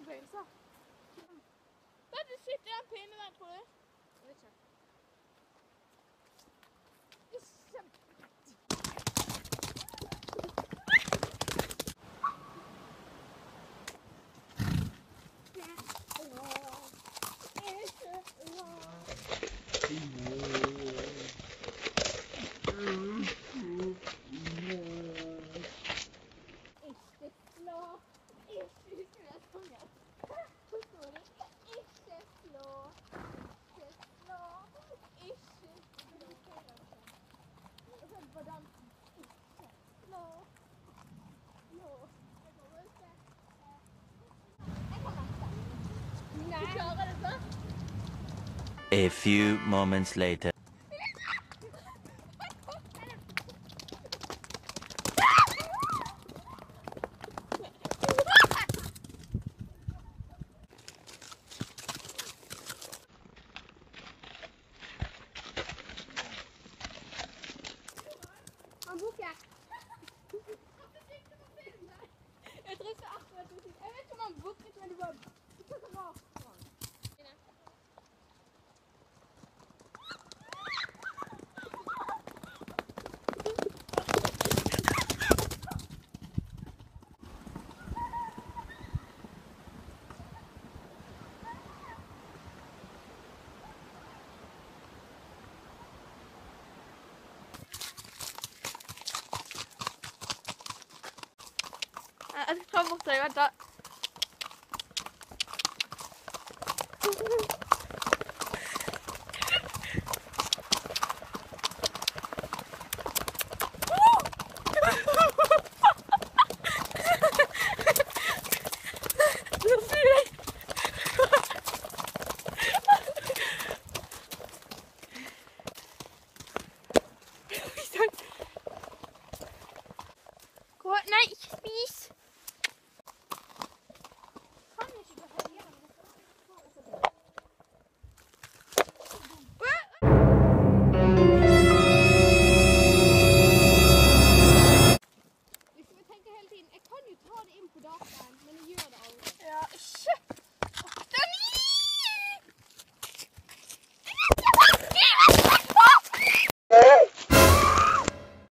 pølser. Hva er det sitter en pinne der på det? Jeg vet ikke. A few moments later. Han bukker. Jeg tror ikke akkurat det. Jeg vet ikke om han bukket, men det var ikke så rart. Jeg skal ta bort deg, vent da. Nei, ikke spis!